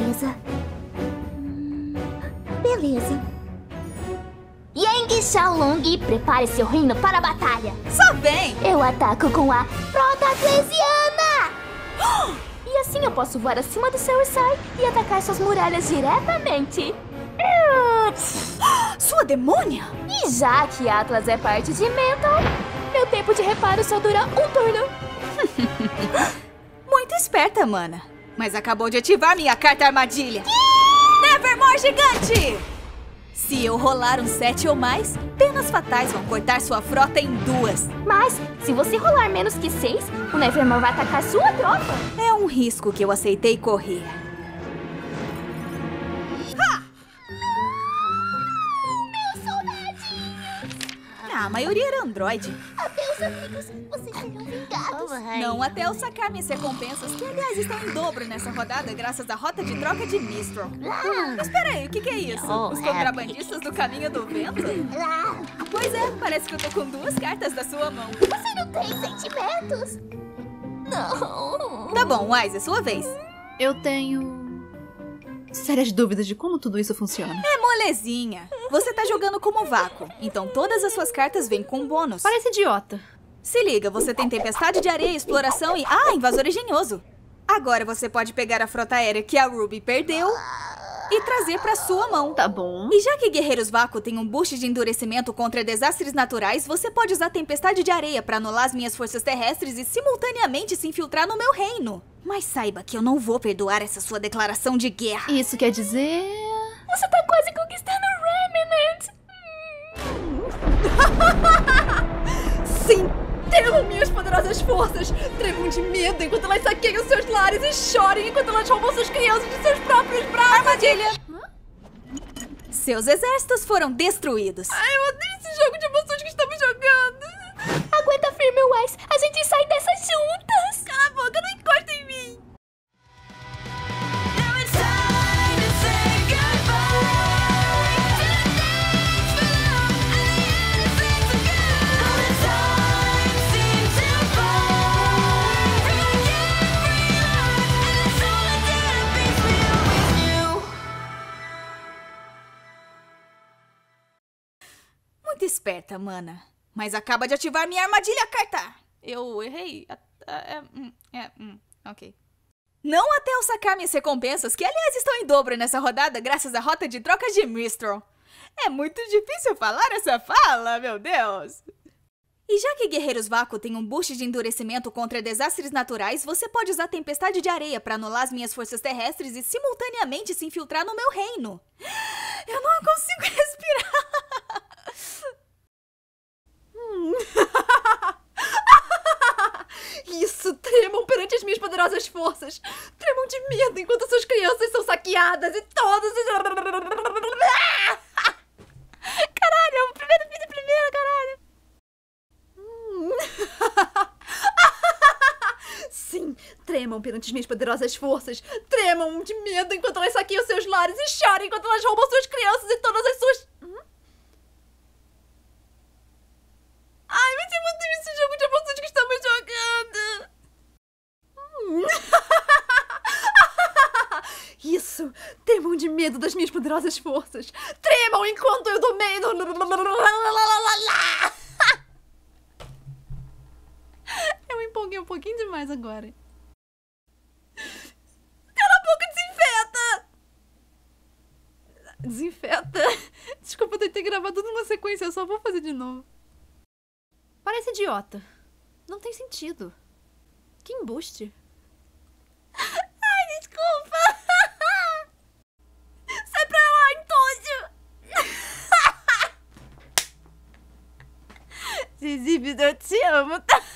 beleza. Beleza. Yang Xiaolong, prepare seu reino para a batalha. Só vem! Eu ataco com a frota atlesiana! E assim eu posso voar acima do seu Sai e atacar suas muralhas diretamente. Sua demônia! E já que Atlas é parte de Mental, meu tempo de reparo só dura um turno. Muito esperta, mana. Mas acabou de ativar minha carta armadilha. Nevermore gigante! Se eu rolar um 7 ou mais, penas fatais vão cortar sua frota em duas. Mas, se você rolar menos que 6, o Nevermore vai atacar sua tropa. É um risco que eu aceitei correr. Meus soldadinhos! A maioria era androide. Adeus, amigos. Vocês serão vingados. Não até eu sacar minhas recompensas, que aliás estão em dobro nessa rodada graças à rota de troca de Mistral. Espera aí, o que é isso? Os contrabandistas do caminho do vento? Pois é, parece que eu tô com 2 cartas da sua mão. Você não tem sentimentos? Não. Tá bom, Wise, é sua vez. Eu tenho sérias dúvidas de como tudo isso funciona. É molezinha. Você tá jogando como vácuo, então todas as suas cartas vêm com bônus. Parece idiota. Se liga, você tem tempestade de areia, exploração e... invasor engenhoso. Agora você pode pegar a frota aérea que a Ruby perdeu e trazer pra sua mão. Tá bom. E já que Guerreiros Vácuo tem um boost de endurecimento contra desastres naturais, você pode usar tempestade de areia pra anular as minhas forças terrestres e simultaneamente se infiltrar no meu reino. Mas saiba que eu não vou perdoar essa sua declaração de guerra. Isso quer dizer... Você tá quase conquistando o Remnant. Sim! Temam minhas poderosas forças! Tremam de medo enquanto elas saqueiam seus lares e chorem enquanto elas roubam suas crianças de seus próprios braços! Armadilha! Seus exércitos foram destruídos. Ai, eu odeio esse jogo de emoções que estamos jogando! Aguenta firme, Wise. A gente sai dessa juntas. Cala a boca, não encosta em mim! Muito esperta, mana. Mas acaba de ativar minha armadilha, carta. Eu errei. Ok. Não até eu sacar minhas recompensas, que aliás estão em dobro nessa rodada graças à rota de troca de Mistral. É muito difícil falar essa fala, meu Deus. E já que Guerreiros Vácuo tem um boost de endurecimento contra desastres naturais, você pode usar tempestade de areia pra anular as minhas forças terrestres e simultaneamente se infiltrar no meu reino. Eu não consigo respirar. Isso, tremam perante as minhas poderosas forças. Tremam de medo enquanto suas crianças são saqueadas e todos... Caralho, eu primeiro fiz a primeira, caralho. Sim, tremam perante as minhas poderosas forças. Tremam de medo enquanto elas saqueiam seus lares e choram enquanto elas roubam suas crianças e todas as suas... Ai, vai ser muito difícil esse jogo de emoções que estamos jogando. Isso, tremam de medo das minhas poderosas forças. Tremam enquanto eu domino. Eu me empolguei um pouquinho demais agora. Cala a boca, desinfeta! Desinfeta? Desculpa, eu tentei gravar tudo numa sequência, eu só vou fazer de novo. Parece idiota. Não tem sentido. Que embuste. Ai, desculpa! Sai pra lá, Antônio! Zizibis, eu te amo, tá?